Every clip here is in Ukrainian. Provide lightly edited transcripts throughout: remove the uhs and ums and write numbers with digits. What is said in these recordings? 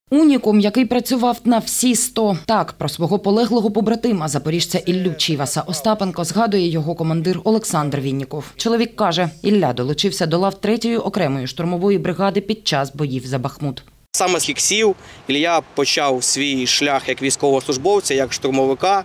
Унікум, який працював на всі 100. Так, про свого полеглого побратима, запоріжця Іллю Чіваса Остапенко, згадує його командир Олександр Вінніков. Чоловік каже, Ілля долучився до лав 3-ї окремої штурмової бригади під час боїв за Бахмут. Саме з Хіксів Ілля почав свій шлях як військовослужбовця, як штурмовика.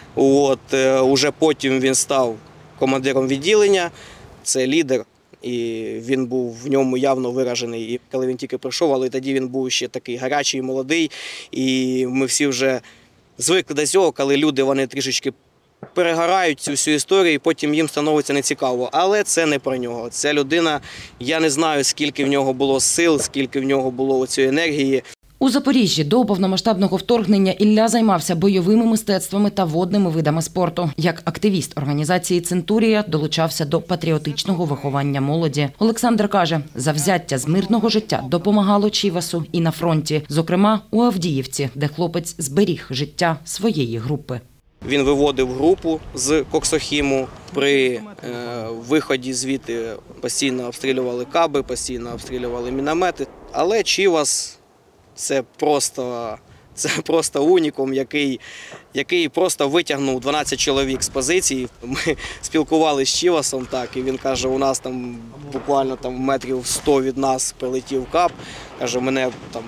Уже потім він став командиром відділення, це лідер. І він був в ньому явно виражений, і коли він тільки прийшов, але тоді він був ще такий гарячий, молодий. І ми всі вже звикли до цього, коли люди вони трішечки перегорають цю всю історію, і потім їм становиться нецікаво. Але це не про нього. Ця людина, я не знаю, скільки в нього було сил, скільки в нього було цієї енергії. У Запоріжжі до повномасштабного вторгнення Ілля займався бойовими мистецтвами та водними видами спорту. Як активіст організації «Центурія» долучався до патріотичного виховання молоді. Олександр каже, завзяття з мирного життя допомагало Чівасу і на фронті, зокрема у Авдіївці, де хлопець зберіг життя своєї групи. Він виводив групу з Коксохіму. При виході звідти постійно обстрілювали каби, постійно обстрілювали міномети. Але Чівас – це просто унікум, який просто витягнув 12 чоловік з позиції. Ми спілкувалися з Чівасом, і він каже, у нас там буквально метрів 100 від нас прилетів каб. Каже, мене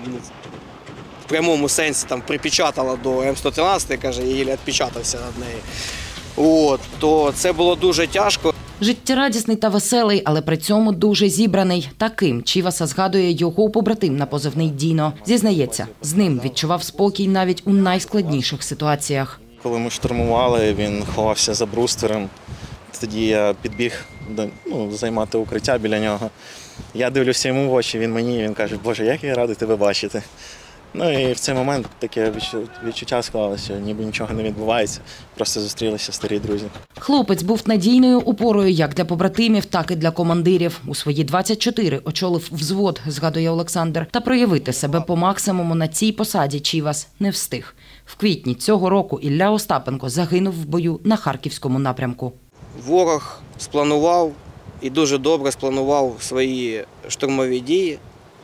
в прямому сенсі припечатало до М113, каже, я їлі відпечатався над нею. То це було дуже тяжко. Життєрадісний та веселий, але при цьому дуже зібраний. Таким Чіваса згадує його побратим на позивний Діно. Зізнається, з ним відчував спокій навіть у найскладніших ситуаціях. Коли ми штурмували, він ховався за бруствером. Тоді я підбіг займати укриття біля нього. Я дивлюся йому в очі, він мені, він каже, Боже, як я радий тебе бачити. І в цей момент таке відчуття склалося, ніби нічого не відбувається, просто зустрілися старі друзі. Хлопець був надійною опорою як для побратимів, так і для командирів. У свої 24 очолив взвод, згадує Олександр, та проявити себе по максимуму на цій посаді Чівас не встиг. В квітні цього року Ілля Остапенко загинув в бою на Харківському напрямку. Ворог спланував і дуже добре спланував свої штурмові дії.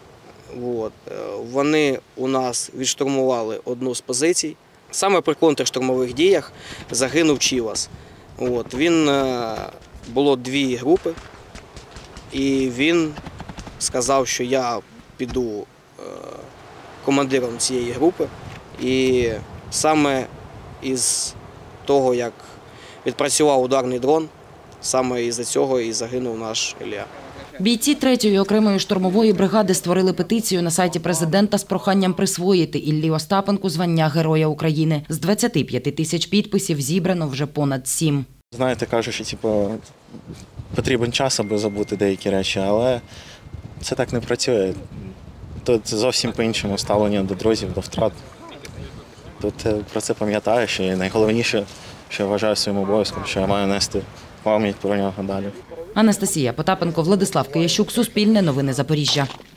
Вони у нас відштурмували одну з позицій. Саме при контрштурмових діях загинув Чівас. Було 2 групи, і він сказав, що я піду командиром цієї групи. І саме із того, як відпрацював ударний дрон, саме із-за цього і загинув наш Ілля. Бійці 3-ї окремої штурмової бригади створили петицію на сайті президента з проханням присвоїти Іллі Остапенку звання Героя України. З 25 тисяч підписів зібрано вже понад 7. Знаєте, кажуть, що потрібен час, аби забути деякі речі, але це так не працює. Тут зовсім по-іншому ставлення до друзів, до втрат. Тут про це пам'ятаєш, і найголовніше, що я вважаю своїм обов'язком, що я маю нести пам'ять про нього далі. Анастасія Потапенко, Владислав Киящук, Суспільне новини Запоріжжя.